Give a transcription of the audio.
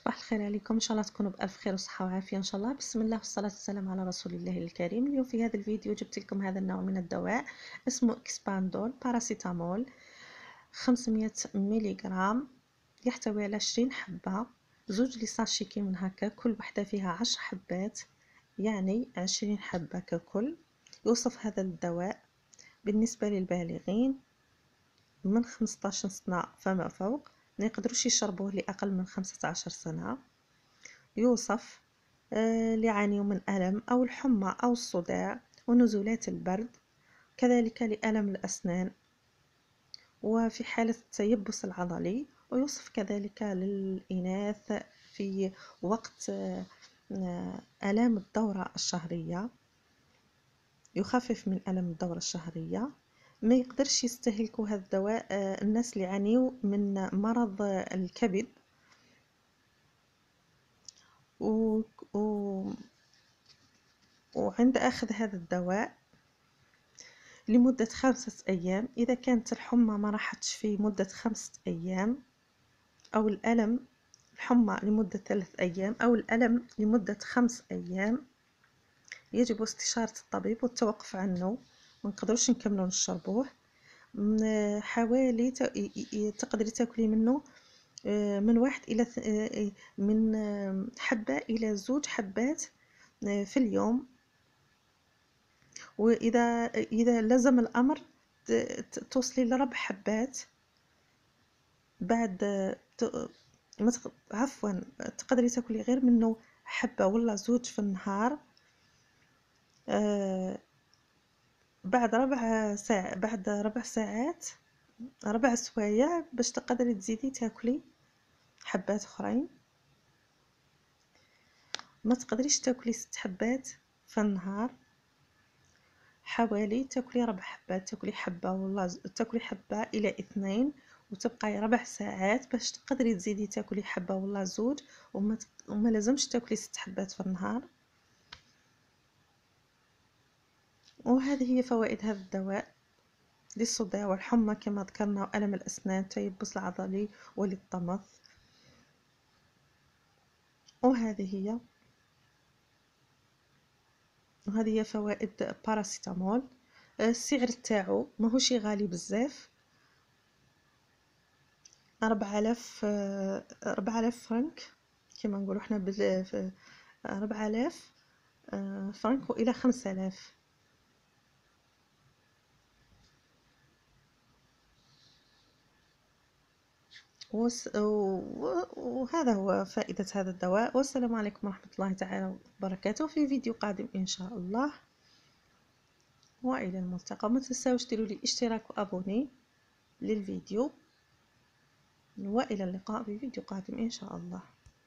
صباح الخير عليكم، ان شاء الله تكونوا بالف خير وصحه وعافيه ان شاء الله. بسم الله والصلاه والسلام على رسول الله الكريم. اليوم في هذا الفيديو جبت لكم هذا النوع من الدواء اسمه اكسباندول باراسيتامول 500 ملغ، يحتوي على 20 حبه، زوج لي ساشي كي من هكا، كل وحده فيها 10 حبات، يعني 20 حبه ككل. يوصف هذا الدواء بالنسبه للبالغين من 15 سنه فما فوق، ما يقدروش يشربوه لأقل من 15 سنة. يوصف اللي يعانيوا من ألم أو الحمى أو الصداع ونزولات البرد، كذلك لألم الأسنان وفي حالة التيبس العضلي. ويوصف كذلك للإناث في وقت آلام الدورة الشهرية، يخفف من ألم الدورة الشهرية. ما يقدرش يستهلكوا هذا الدواء الناس اللي يعانيوا من مرض الكبد و... و... وعند أخذ هذا الدواء لمدة 5 أيام، إذا كانت الحمى ما راحتش في مدة 5 أيام، أو الألم الحمى لمدة 3 أيام، أو الألم لمدة 5 أيام، يجب استشارة الطبيب والتوقف عنه. ما نقدروش نكملو نشربوه. حوالي تقدري تاكلي منه من 1 إلى من حبة إلى 2 حبات في اليوم. وإذا لزم الأمر توصلي ل4 حبات. بعد عفوا، تقدري تاكلي غير منه حبة ولا 2 في النهار. بعد 4 ساعات، بعد 4 ساعات، 4 سوايع باش تقدري تزيدي تاكلي حبات اخرين. ما تقدريش تاكلي 6 حبات في النهار، حوالي تاكلي 4 حبات، تاكلي حبة ولا تاكلي حبة إلى 2، وتبقاي 4 ساعات باش تقدري تزيدي تاكلي حبة ولا 2. وما لازمش تاكلي 6 حبات في النهار. وهذه هي فوائد هذا الدواء للصداع والحمى كما ذكرنا، وألم الأسنان، تيبس العضلي، وللطمث. وهذه هي فوائد باراسيتامول. السعر تاعو ماهوش غالي بزاف، 4000 فرنك كما نقولوا حنا 4000 فرنك والى 5000. وهذا هو فائدة هذا الدواء. والسلام عليكم ورحمة الله تعالى وبركاته، في فيديو قادم إن شاء الله، وإلى الملتقى. ما تنساوش ديروا لي اشتراك وابوني للفيديو، وإلى اللقاء في فيديو قادم إن شاء الله.